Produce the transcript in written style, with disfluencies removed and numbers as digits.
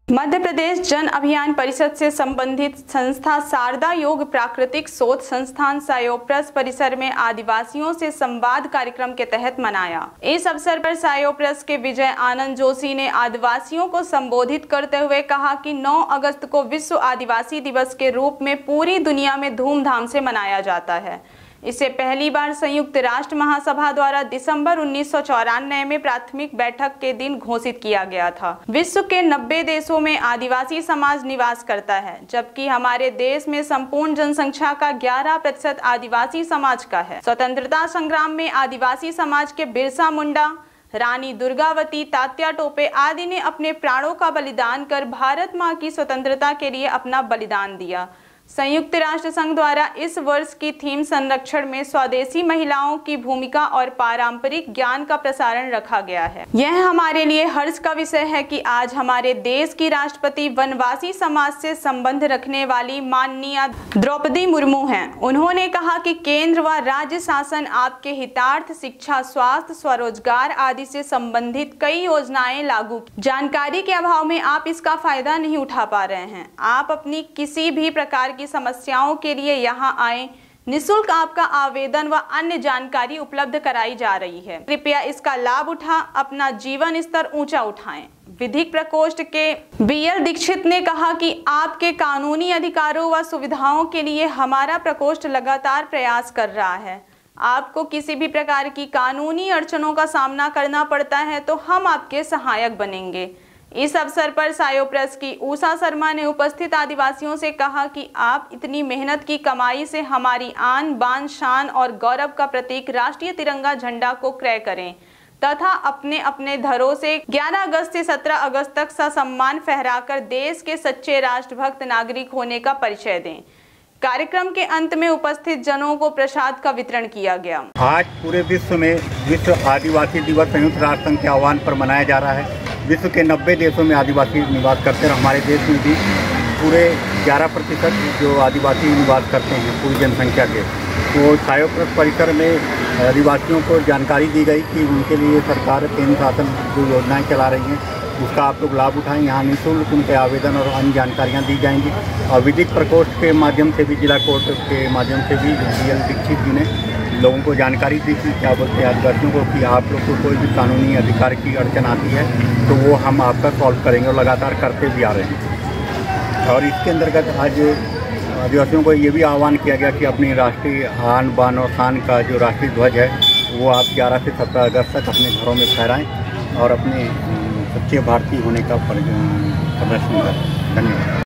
मध्य प्रदेश जन अभियान परिषद से संबंधित संस्था शारदा योग प्राकृतिक शोध संस्थान सायोप्रस परिसर में आदिवासियों से संवाद कार्यक्रम के तहत मनाया। इस अवसर पर सायोप्रस के विजय आनंद जोशी ने आदिवासियों को संबोधित करते हुए कहा कि 9 अगस्त को विश्व आदिवासी दिवस के रूप में पूरी दुनिया में धूमधाम से मनाया जाता है। इसे पहली बार संयुक्त राष्ट्र महासभा द्वारा दिसंबर 1994 में प्राथमिक बैठक के दिन घोषित किया गया था। विश्व के 90 देशों में आदिवासी समाज निवास करता है, जबकि हमारे देश में संपूर्ण जनसंख्या का 11% आदिवासी समाज का है। स्वतंत्रता संग्राम में आदिवासी समाज के बिरसा मुंडा, रानी दुर्गावती, तात्या टोपे आदि ने अपने प्राणों का बलिदान कर भारत मां की स्वतंत्रता के लिए अपना बलिदान दिया। संयुक्त राष्ट्र संघ द्वारा इस वर्ष की थीम संरक्षण में स्वदेशी महिलाओं की भूमिका और पारंपरिक ज्ञान का प्रसारण रखा गया है। यह हमारे लिए हर्ष का विषय है कि आज हमारे देश की राष्ट्रपति वनवासी समाज से संबंध रखने वाली माननीय द्रौपदी मुर्मू हैं। उन्होंने कहा कि केंद्र व राज्य शासन आपके हितार्थ शिक्षा, स्वास्थ्य, स्वरोजगार आदि से संबंधित कई योजनाएं लागू की। जानकारी के अभाव में आप इसका फायदा नहीं उठा पा रहे हैं। आप अपनी किसी भी प्रकार की समस्याओं के लिए यहां आए, निःशुल्क आपका आवेदन व अन्य जानकारी उपलब्ध कराई जा रही है। कृपया इसका लाभ उठा अपना जीवन स्तर ऊंचा उठाएं। विधिक प्रकोष्ठ के बीएल दीक्षित ने कहा कि आपके कानूनी अधिकारों व सुविधाओं के लिए हमारा प्रकोष्ठ लगातार प्रयास कर रहा है। आपको किसी भी प्रकार की कानूनी अड़चनों का सामना करना पड़ता है तो हम आपके सहायक बनेंगे। इस अवसर पर सायोप्रस की उषा शर्मा ने उपस्थित आदिवासियों से कहा कि आप इतनी मेहनत की कमाई से हमारी आन बान शान और गौरव का प्रतीक राष्ट्रीय तिरंगा झंडा को क्रय करें तथा अपने अपने घरों से 11 अगस्त से 17 अगस्त तक ससम्मान फहराकर देश के सच्चे राष्ट्रभक्त नागरिक होने का परिचय दें। कार्यक्रम के अंत में उपस्थित जनों को प्रसाद का वितरण किया गया। आज पूरे विश्व में विश्व आदिवासी दिवस संयुक्त राष्ट्र संघ के आह्वान पर मनाया जा रहा है। विश्व के 90 देशों में आदिवासी निवास करते हैं। हमारे देश में भी पूरे 11% जो आदिवासी निवास करते हैं पूरी जनसंख्या के। तो सायोप्रस परिसर में आदिवासियों को जानकारी दी गई कि उनके लिए सरकार केंद्र शासन जो योजनाएं चला रही हैं उसका आप लोग लाभ उठाएं। यहाँ निःशुल्क उनके आवेदन और अन्य जानकारियाँ दी जाएंगी। और विधिक प्रकोष्ठ के माध्यम से भी, जिला कोर्ट के माध्यम से भी बीएल दीक्षित जी ने लोगों को जानकारी दी कि क्या बोलते हैं आदिवासियों को कि आप लोग को कोई भी कानूनी अधिकार की अड़चन आती है तो वो हम आपका सॉल्व करेंगे और लगातार करते भी आ रहे हैं। और इसके अंतर्गत आज आदिवासियों को ये भी आह्वान किया गया कि अपनी राष्ट्रीय आन बान और शान का जो राष्ट्रीय ध्वज है वो आप 11 से 17 अगस्त तक अपने घरों में फहराएं और अपने सच्चे भारतीय होने का प्रदर्शन करें। धन्यवाद।